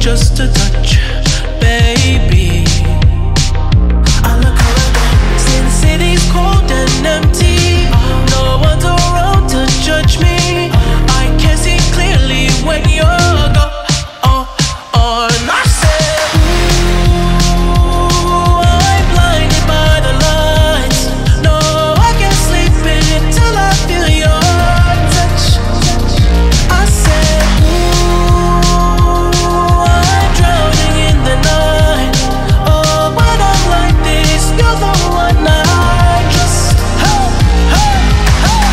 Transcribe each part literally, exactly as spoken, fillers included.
just a touch, baby. I look around, see the city's cold and empty. No one's around to judge me. I can see clearly when you're gone. Oh, oh, and I said, ooh, I'm blinded by the lights. No, I can't sleep until I feel your touch. I said, ooh, I'm drowning in the night. Oh, when I'm like this, you're the one I trust. Hey, hey, hey.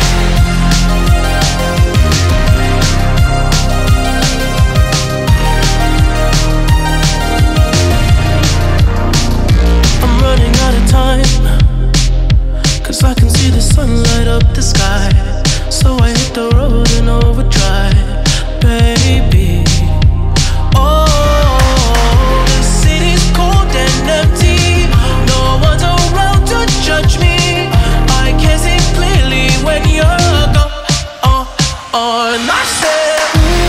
I'm running out of time, 'cause I can see the sun light up the sky. So I hit the road in overdrive, baby. Oh, the city's cold and empty. No one's around to judge me. I can see clearly when you're gone. Oh, oh, and I said,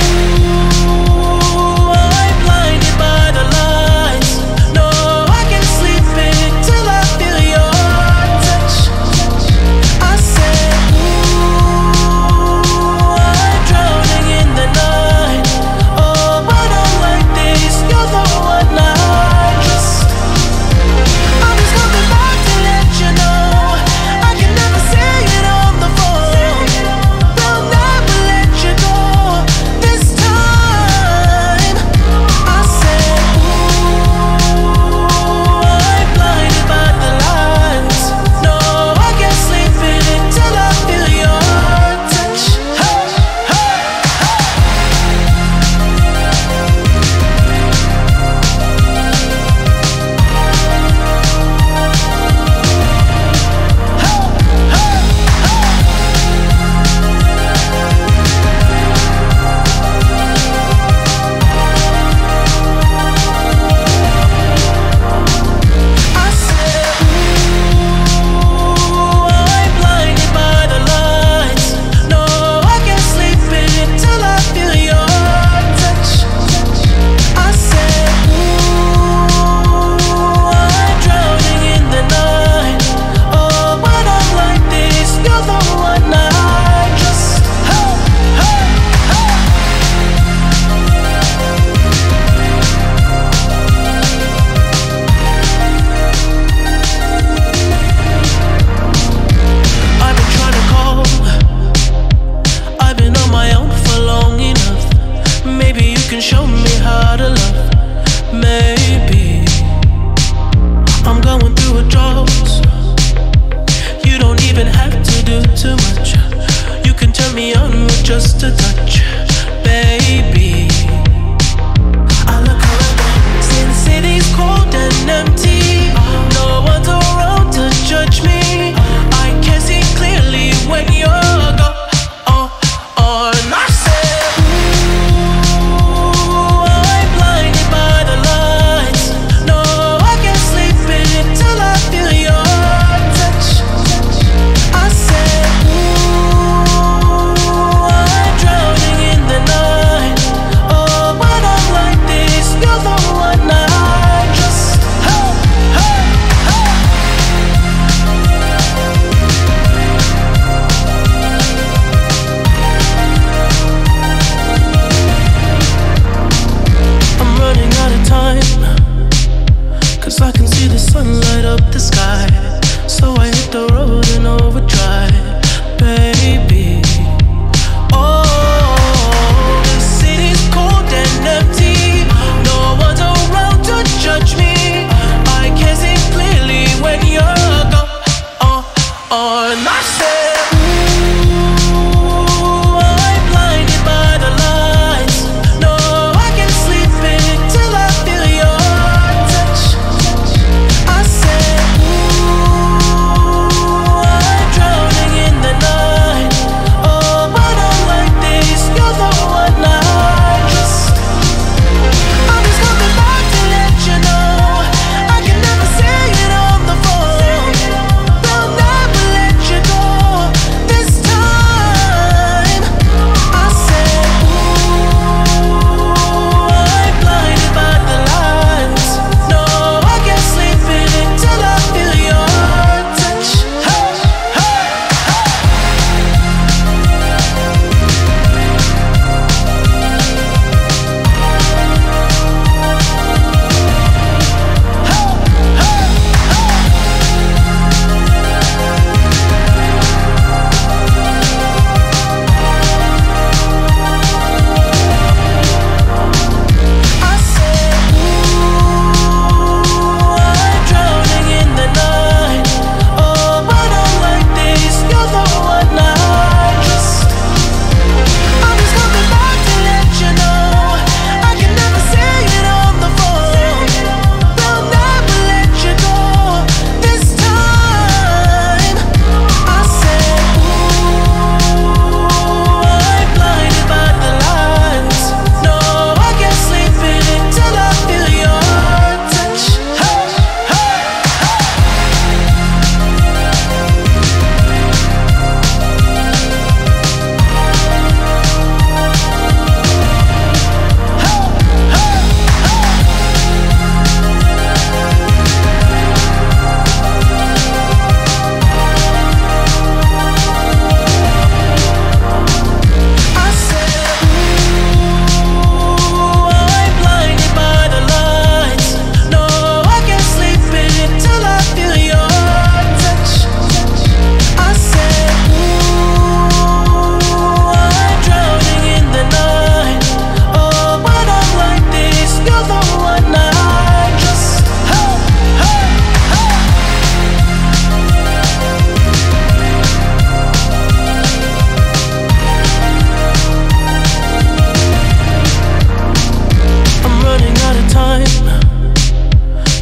ooh, I'm blinded by the lights. No, I can't sleep until I feel your touch. I said, ooh, I'm drowning in the night. Oh, when I'm like this, you're the one I trust. I'm just coming back to let you know I can never say it on the phone. They'll never let you go this time. I said, ooh, I'm blinded by the lights. No, I can't sleep until I feel your touch. Hey, hey, I said, ooh, I'm blinded by the lights. No, I can't sleep until I feel your touch. I said, ooh, I'm drowning in the night. Oh, when I'm like this, you're the one I trust. Hey, hey, hey. I've been trying to call. I've been on my own for long enough. Maybe you can show me how to love. Maybe I'm going through a drought. You don't even have to do too much. You can turn me on with just a touch, baby. I look around, see the city's cold and empty. No one's around to judge me. I can see clearly when you're gone. Oh, oh, and I said, ooh, I'm blinded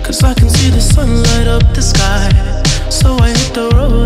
Cause I can see the sun light up the sky. So I hit the road